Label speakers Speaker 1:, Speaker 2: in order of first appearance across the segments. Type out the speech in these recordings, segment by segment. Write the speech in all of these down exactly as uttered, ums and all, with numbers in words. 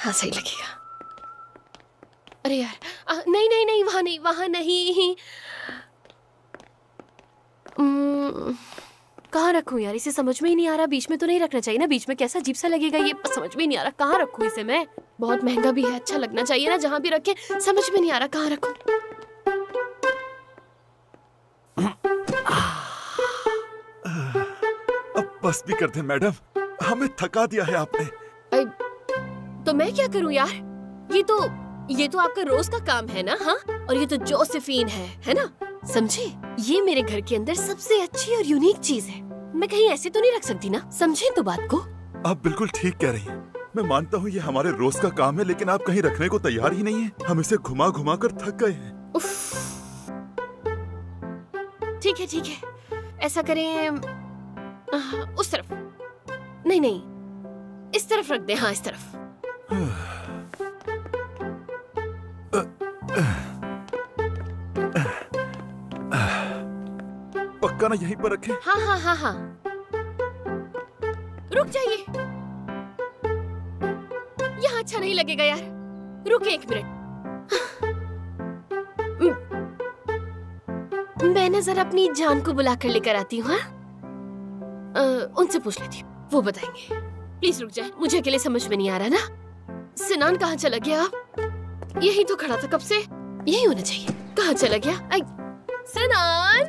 Speaker 1: हाँ सही लगेगा। अरे यार आ, नहीं नहीं नहीं वहां नहीं वहां नहीं। कहाँ रखूं यार, इसे समझ में ही नहीं आ रहा। बीच में तो नहीं रखना चाहिए ना, बीच में कैसा अजीब सा लगेगा ये, समझ में ही नहीं आ रहा कहाँ रखूं इसे मैं। बहुत महंगा भी है, अच्छा लगना चाहिए ना जहाँ भी रखे, समझ में नहीं आ रहा कहाँ रखूं।
Speaker 2: अब बस भी कर दे मैडम, हमें थका दिया है आपने।
Speaker 1: तो मैं क्या करूं यार, ये तो ये तो आपका रोज का काम है ना। हाँ, और ये तो जोसेफीन है है ना, समझे? ये मेरे घर के अंदर सबसे अच्छी और यूनिक चीज है, मैं कहीं ऐसे तो नहीं रख सकती ना, समझे तो बात को।
Speaker 2: आप बिल्कुल ठीक कह रही हैं। मैं मानता हूँ ये हमारे रोज का काम है, लेकिन आप कहीं रखने को तैयार ही नहीं है। हम इसे घुमा घुमा कर थक गए हैं।
Speaker 1: ठीक है ठीक है, ऐसा करें उस तरफ, नहीं नहीं इस तरफ रख दे। हाँ इस तरफ।
Speaker 2: पक्का ना यहीं पर रखें?
Speaker 1: हाँ हाँ हाँ हाँ, रुक जाइए, यहाँ अच्छा नहीं लगेगा यार, रुक एक मिनट। मैं ना जरा अपनी जान को बुला कर लेकर आती हूँ। हाँ, उनसे पूछ लेती हूँ, वो बताएंगे। प्लीज रुक जाए, मुझे अकेले समझ में नहीं आ रहा ना। सिनान कहाँ चला गया? यही तो खड़ा था कब से, यही होना चाहिए। कहाँ चला गया? आई, सिनान,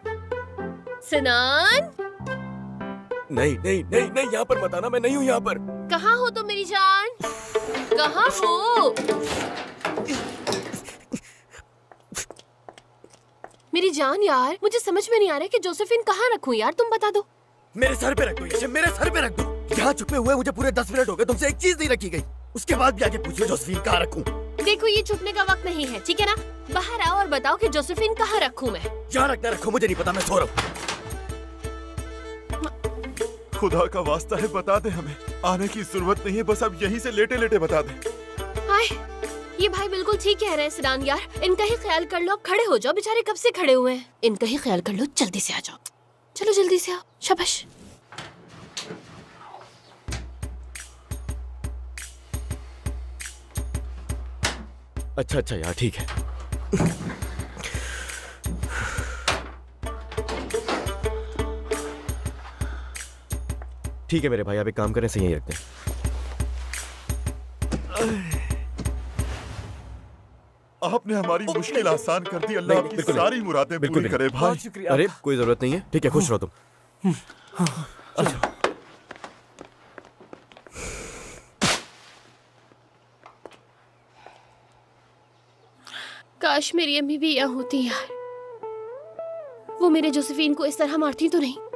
Speaker 1: सिनान।
Speaker 3: नहीं नहीं नहीं नहीं, यहाँ पर मत आना, मैं नहीं हूँ यहाँ पर।
Speaker 1: कहाँ हो तुम मेरी जान, कहाँ हो? मेरी जान यार, मुझे समझ में नहीं आ रहा कि जोसेफिन कहाँ रखूं यार, तुम बता दो।
Speaker 3: मेरे सर पे रख दो इसे, मेरे सर पे रख दो। यहाँ छुपे हुए मुझे पूरे दस मिनट हो गए, तुमसे एक चीज नहीं रखी गई, उसके बाद भी आके पूछो जोसेफिन कहाँ रखूं।
Speaker 1: देखो ये छुपने का वक्त नहीं है, ठीक है ना? बाहर आओ और बताओ कि जोसेफिन कहाँ रखूं मैं।
Speaker 3: जहाँ रखना रखो, मुझे नहीं पता, मैं सो रहा हूँ।
Speaker 2: खुदा का वास्ता है बता दे, हमें आने की जरूरत नहीं है, बस अब यहीं से लेटे लेटे बता दे।
Speaker 1: हाय, ये भाई बिल्कुल ठीक कह रहे हैं सिनान यार, इनका ही ख्याल कर लो, अब खड़े हो जाओ, बेचारे कब से खड़े हुए हैं। इनका ही ख्याल कर लो, जल्दी से आ जाओ, चलो जल्दी से आओ, शाबाश।
Speaker 3: अच्छा अच्छा यार, ठीक है। ठीक है मेरे भाई, आप एक काम करें, से यहीं रखते हैं।
Speaker 2: आपने हमारी मुश्किल आसान कर दी, अल्लाह आपकी सारी मुरादें पूरी करे भाई।
Speaker 3: अरे कोई जरूरत नहीं है, ठीक है, खुश रहो तुम। अच्छा
Speaker 1: काश मेरी अम्मी भी यहाँ होती यार, वो मेरे जोसेफिन को इस तरह मारती तो नहीं,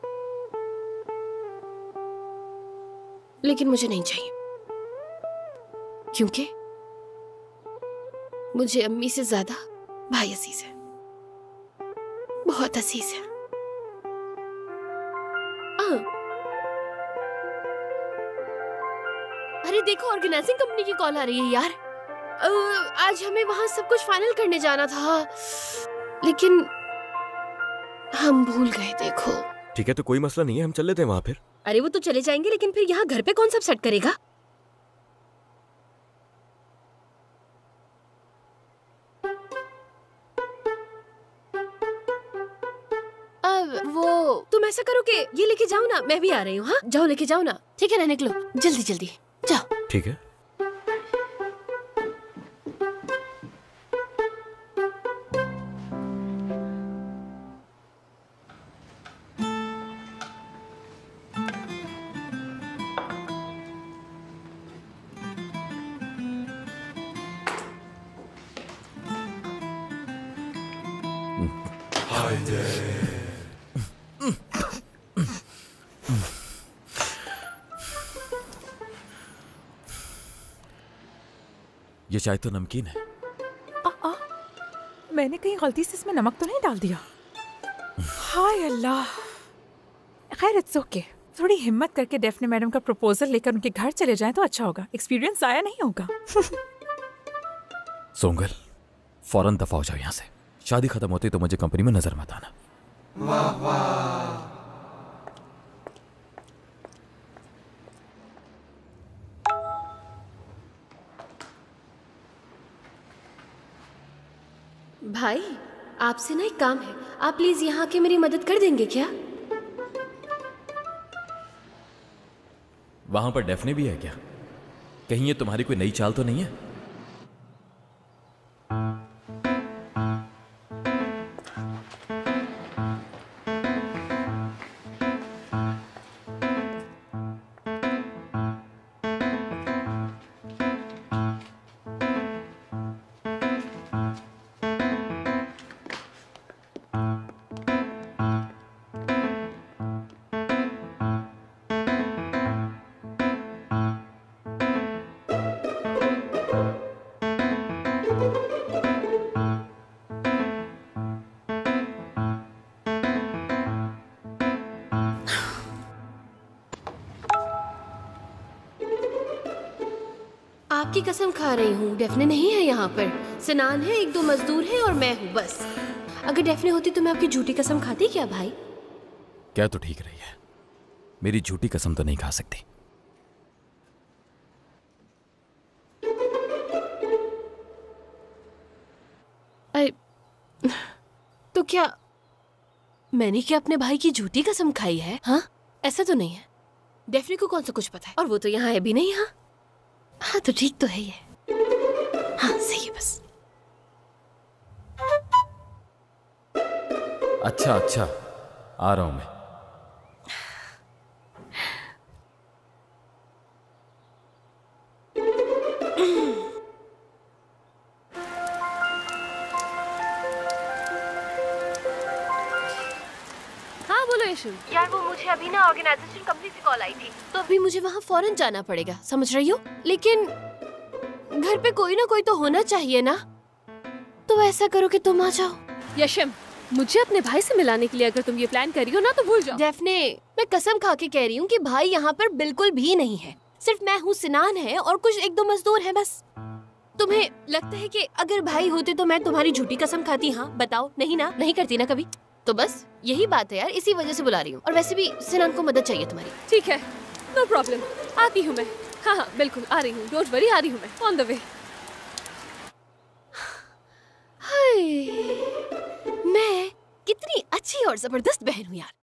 Speaker 1: लेकिन मुझे नहीं चाहिए, क्योंकि मुझे अम्मी से ज्यादा भाई अजीज है, बहुत अजीज है। आ, अरे देखो, ऑर्गेनाइजिंग कंपनी की कॉल आ रही है यार। आ, आज हमें वहां सब कुछ फाइनल करने जाना था, लेकिन हम भूल गए। देखो
Speaker 3: ठीक है, तो कोई मसला नहीं है, हम चल लेते हैं वहां फिर।
Speaker 1: अरे वो तो चले जाएंगे, लेकिन फिर यहाँ घर पे कौन सब सेट करेगा? अब वो तुम ऐसा करो कि ये लेके जाओ ना, मैं भी आ रही हूँ। हाँ जाओ, लेके जाओ ना, ठीक है ना? निकलो जल्दी जल्दी, जाओ।
Speaker 3: ठीक है। ये चाय तो नमकीन है।
Speaker 4: आ, आ, मैंने कहीं गलती से इसमें नमक तो नहीं डाल दिया? हाय अल्लाह। खैर इट्स ओके, थोड़ी हिम्मत करके डेफने मैडम का प्रपोजल लेकर उनके घर चले जाएं तो अच्छा होगा, एक्सपीरियंस आया नहीं होगा।
Speaker 5: सोंगल, फौरन दफा हो जाओ यहाँ से, शादी खत्म होती तो मुझे कंपनी में नजर मत आना।
Speaker 6: वाह वाह।
Speaker 1: भाई, आपसे ना एक काम है, आप प्लीज यहाँ आके मेरी मदद कर देंगे क्या?
Speaker 5: वहां पर डेफने भी है क्या? कहीं ये तुम्हारी कोई नई चाल तो नहीं है?
Speaker 1: आपकी कसम खा रही हूँ, डेफने नहीं है यहाँ पर। सिनान है, एक दो मजदूर हैं और मैं हूँ बस। अगर डेफने होती तो मैं आपकी झूठी कसम खाती क्या भाई?
Speaker 5: क्या तो ठीक रही है, मेरी झूठी कसम तो नहीं खा सकती।
Speaker 1: अरे, तो क्या मैंने क्या अपने भाई की झूठी कसम खाई है? हाँ, ऐसा तो नहीं है। डेफने को कौन सा कुछ पता है, और वो तो यहाँ है भी नहीं। हाँ हाँ, तो ठीक तो है ये। हाँ सही है बस।
Speaker 5: अच्छा अच्छा, आ रहा हूं मैं।
Speaker 1: हाँ बोलो यशु। यार वो मुझे अभी ना ऑर्गेनाइजेशन कंपनी से कॉल आई थी, तो अभी मुझे वहाँ फौरन जाना पड़ेगा, समझ रही हो? लेकिन घर पे कोई ना कोई तो होना चाहिए ना, तो ऐसा करो कि तुम आ जाओ।
Speaker 7: यशम, मुझे अपने भाई से मिलाने के लिए अगर तुम ये प्लान कर रही हो ना तो भूल जाओ।
Speaker 1: डेफने, मैं कसम खा के कह रही हूँ कि भाई यहाँ पर बिल्कुल भी नहीं है। सिर्फ मैं हूँ, सिनान है और कुछ एक दो मजदूर हैं बस। तुम्हें लगता है कि अगर भाई होते तो मैं तुम्हारी झूठी कसम खाती? हाँ बताओ, नहीं ना, नहीं करती ना कभी। तो बस यही बात है यार, इसी वजह से बुला रही हूँ। और वैसे भी सिनान को मदद चाहिए तुम्हारी।
Speaker 7: ठीक है, नो प्रॉब्लम, आती हूँ मैं। हाँ हाँ बिल्कुल आ रही हूँ, डोंट वरी, आ रही हूँ मैं, ऑन द वे।
Speaker 1: हाय, मैं कितनी अच्छी और जबरदस्त बहन हूँ यार।